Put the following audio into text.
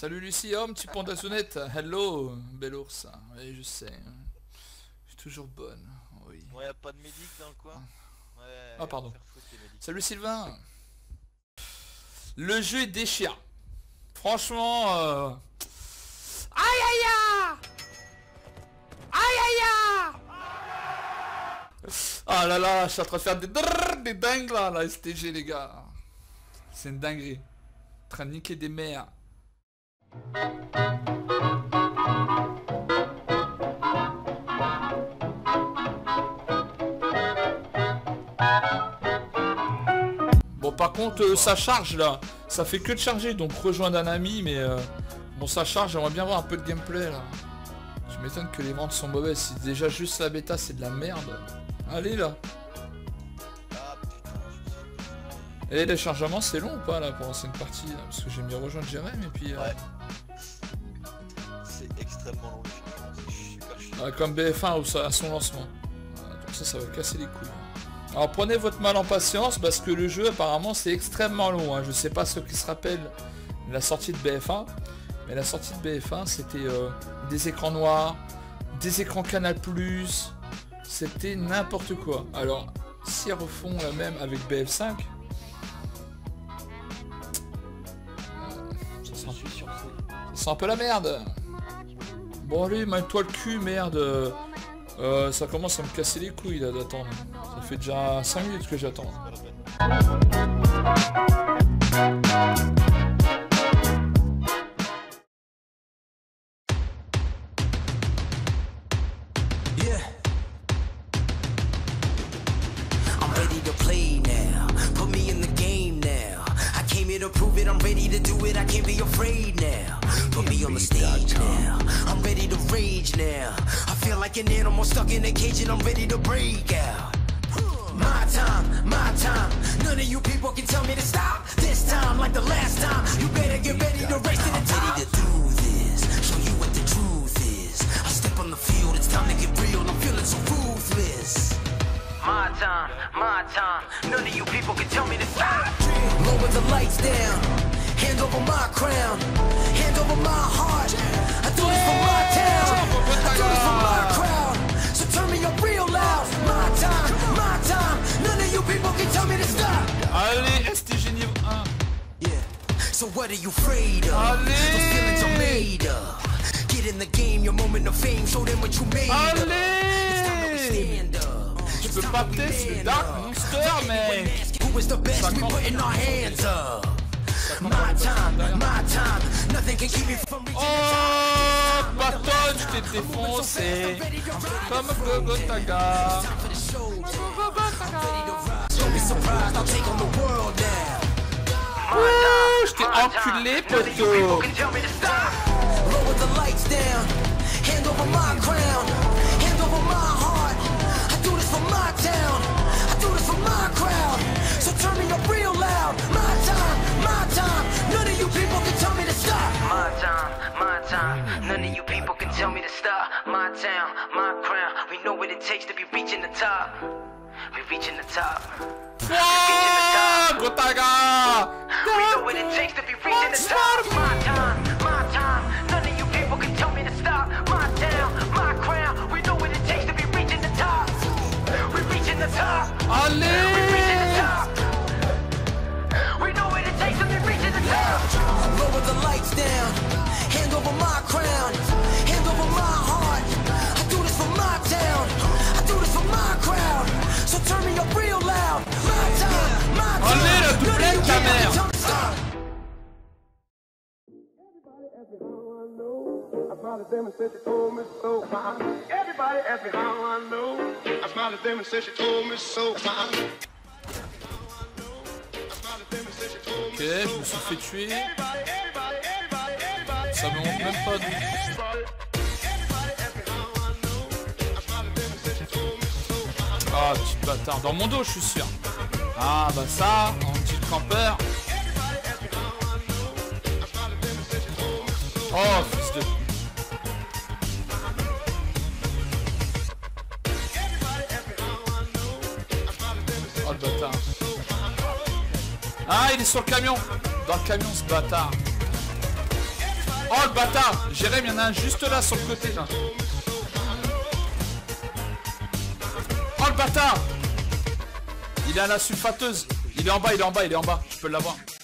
Salut Lucie, homme, petit pondazonnette. Hello, bel ours. Oui, je sais. Je suis toujours bonne. Oui. Bon, y'a pas de médic dans le coin. Ouais, ah, pardon. foutre, salut Sylvain. Le jeu est déchirant. Franchement... Aïe aïe aïe. Aïe aïe aïe. Ah là là, je suis en train de faire des dingues là, la STG les gars. C'est une dinguerie. En train de niquer des mères. Bon par contre ça charge là. Ça fait que de charger donc rejoindre un ami mais bon ça charge, j'aimerais bien voir un peu de gameplay là. Je m'étonne que les ventes sont mauvaises. Si déjà juste la bêta c'est de la merde. Allez là. Et les chargements c'est long ou pas là pour lancer une partie là, parce que j'ai mis rejoindre Jérém et puis... Ouais. C'est extrêmement long les chargements, c'est super chiant. Comme BF1 à son lancement. Donc ça va casser les couilles. Alors prenez votre mal en patience parce que le jeu apparemment c'est extrêmement long. Hein. Je sais pas ceux qui se rappellent la sortie de BF1. Mais la sortie de BF1 c'était des écrans noirs, des écrans Canal+, c'était n'importe quoi. Alors s'ils refont la même avec BF5, ça sent un peu la merde. Bon allez, mets-toi le cul, merde. Ça commence à me casser les couilles là d'attendre. Ça fait déjà 5 minutes que j'attends. To prove it, I'm ready to do it, I can't be afraid now. Put me on the stage now, I'm ready to rage now. I feel like an animal stuck in a cage and I'm ready to break out. My time, none of you people can tell me to stop. This time, like the last time, you better get ready to race to the top. I'm ready to do this, show you what the truth is. I step on the field, it's time to get real, I'm feeling so ruthless. My time, none of you people can tell me to stop. Lower the lights down, hand over my crown, hand over my heart. I do this for my town, I do this for my crowd. So turn me up real loud. My time, none of you people can tell me to stop. Allez, STG niveau 1. Yeah, so what are you afraid of? Allez. Those feelings are made up. Get in the game, your moment of fame, show them what you made of. It's time to stand up. Je peux pas tester Dark Monster, mais who is the best? We putting our hands up. My time, nothing can keep me from reaching the top. Oh, Baton, je t'ai défoncé. Comme Gogo Taga. Ouh, je t'ai enculé, poteau. Lower the lights down, hand over my crown, hand over my heart. I do this for my town, I do this for my crowd. So turn me up real loud. My time, none of you people can tell me to stop. My time, none of you people can tell me to stop. My town, my crown, we know what it takes to be reaching the top. We reaching the top. Gotaga! We know what it takes to be reaching the top. My time, none of you people can tell me to stop. My town, my crown, we know what it takes to be reaching the top. We reaching the top. Allez! We reaching the top. We know what it takes to be reaching the top. Lower the lights down, hand over my crown, hand over my heart. I do this for my town, I do this for my crowd. So turn me up real loud. My time, allez, la doublette, ta mère! Smiled at them and said she told me so. Everybody asked me how I know. I smiled at them and said she told me so. Ok, je me suis fait tuer. Ça me montre même pas d'où. Ah, petit bâtard. Dans mon dos, je suis sûr. Ah, bah ça, en petit campeur. Oh, fils de... Oh, le bâtard. Ah, il est sur le camion. Dans le camion, ce bâtard. le bâtard. Jérém, il y en a un juste là sur le côté là. Oh le bâtard. Il est à la sulfateuse. Il est en bas, il est en bas, il est en bas. Je peux l'avoir.